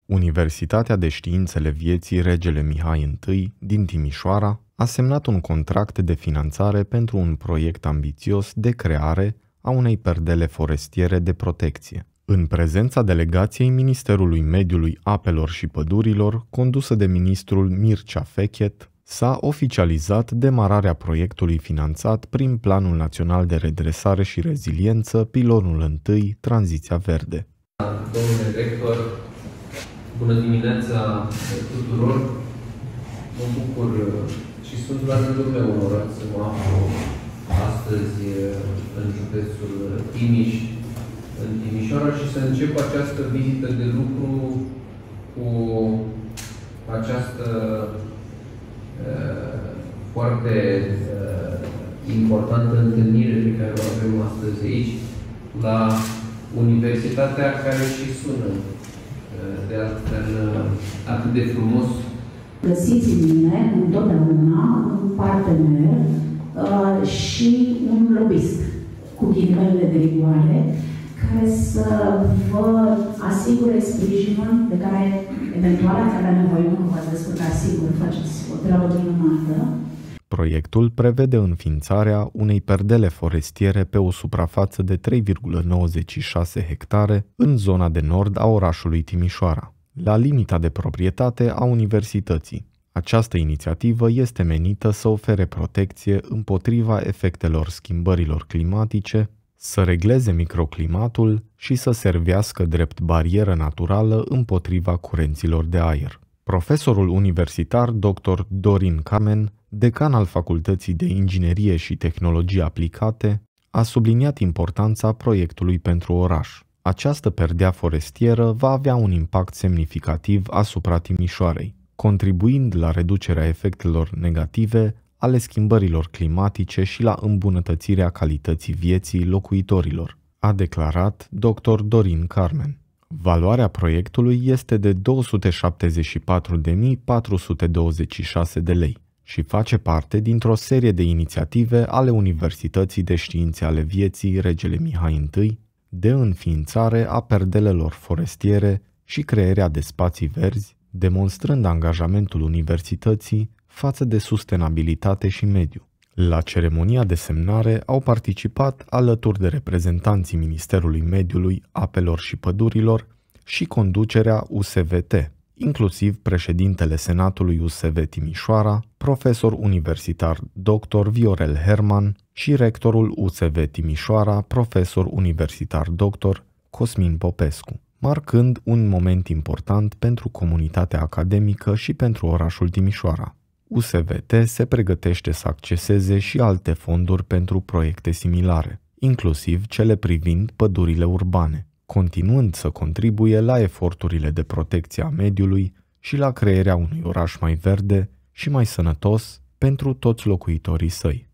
Universitatea de Științele Vieții Regele Mihai I din Timișoara a semnat un contract de finanțare pentru un proiect ambițios de creare a unei perdele forestiere de protecție. În prezența delegației Ministerului Mediului, Apelor și Pădurilor, condusă de ministrul Mircea Fechet, s-a oficializat demararea proiectului finanțat prin Planul Național de Redresare și Reziliență, pilonul 1, Tranziția Verde. Domnule rector, bună dimineața tuturor! Mă bucur și sunt la rândul meu onorat să mă aflu astăzi în județul Timiș, în Timișoara, și să încep această vizită de lucru cu această foarte importantă întâlnire pe care o avem astăzi aici, la universitatea care și sună de altfel atât de frumos. Găsiți în mine întotdeauna un partener și un lobbyist, cu ghilimele de rigoare, care să vă asigure sprijinul de care eventual ați avea nevoie, nu v-ați descurca sigur, faceți o treabă minunată. Proiectul prevede înființarea unei perdele forestiere pe o suprafață de 3,96 hectare în zona de nord a orașului Timișoara, la limita de proprietate a universității. Această inițiativă este menită să ofere protecție împotriva efectelor schimbărilor climatice, să regleze microclimatul și să servească drept barieră naturală împotriva curenților de aer. Profesorul universitar dr. Dorin Carmen, decan al Facultății de Inginerie și Tehnologii Aplicate, a subliniat importanța proiectului pentru oraș. Această perdea forestieră va avea un impact semnificativ asupra Timișoarei, contribuind la reducerea efectelor negative ale schimbărilor climatice și la îmbunătățirea calității vieții locuitorilor, a declarat dr. Dorin Carmen. Valoarea proiectului este de 274.426 de lei și face parte dintr-o serie de inițiative ale Universității de Științe ale Vieții Regele Mihai I, de înființare a perdelelor forestiere și crearea de spații verzi, demonstrând angajamentul universității față de sustenabilitate și mediu. La ceremonia de semnare au participat, alături de reprezentanții Ministerului Mediului, Apelor și Pădurilor, și conducerea USVT, inclusiv președintele Senatului USV Timișoara, profesor universitar dr. Viorel Herman, și rectorul USV Timișoara, profesor universitar dr. Cosmin Popescu, marcând un moment important pentru comunitatea academică și pentru orașul Timișoara. USVT se pregătește să acceseze și alte fonduri pentru proiecte similare, inclusiv cele privind pădurile urbane, continuând să contribuie la eforturile de protecție a mediului și la crearea unui oraș mai verde și mai sănătos pentru toți locuitorii săi.